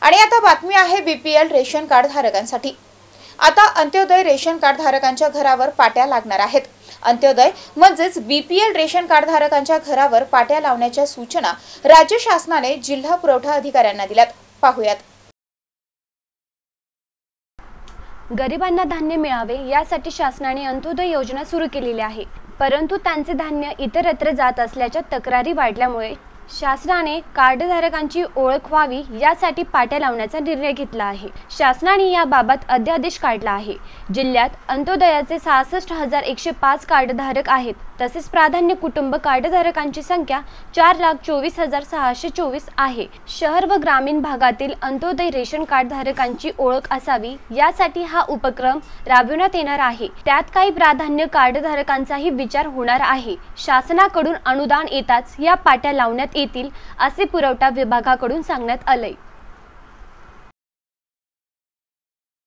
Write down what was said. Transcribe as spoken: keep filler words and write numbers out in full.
आणि आता बातमी आहे बीपीएल रेशन कार्ड धारकांसाठी। आता अंत्योदय रेशन कार्ड धारकांच्या घरावर पाट्या लागणार आहेत। अंत्योदय म्हणजेच बीपीएल रेशन कार्ड धारकांच्या घरावर पाट्या लावण्याच्या सूचना राज्य शासनाने जिल्हा पुरवठा अधिकाऱ्यांना दिल्यात। पाहूयात। गरिबांना धान्य मिळावे यासाठी शासनाने अंत्योदय योजना सुरू केलेली आहे, परंतु त्यांचे धान्य इतरत्र जात असल्याच्या तक्रारी वाढल्यामुळे शासनाने कार्डधारकांची ओळख व्हावी यासाठी पाट्या लावण्याचा निर्णय घेतला आहे। शासनाने याबाबत अध्यादेश काढला आहे। जिल्ह्यात अंत्योदयाचे सहासष्ट हजार एकशे पाच कार्डधारक आहेत। तसेच प्राधान्य कुटुंब कार्डधारकांची संख्या चार लाख चोवीस हजार सहाशे चोवीस आहे। शहर व ग्रामीण भागातील अंत्योदय रेशन कार्ड धारकांची ओळख असावी यासाठी हा उपक्रम राबविण्यात येणार आहे। त्यात काही प्राधान्य कार्डधारकांचाही विचार होणार आहे। शासनाकडून अनुदान येताच या पाट्या लावण्यात येतील असे पुरवठा विभागाकडून सांगण्यात आले।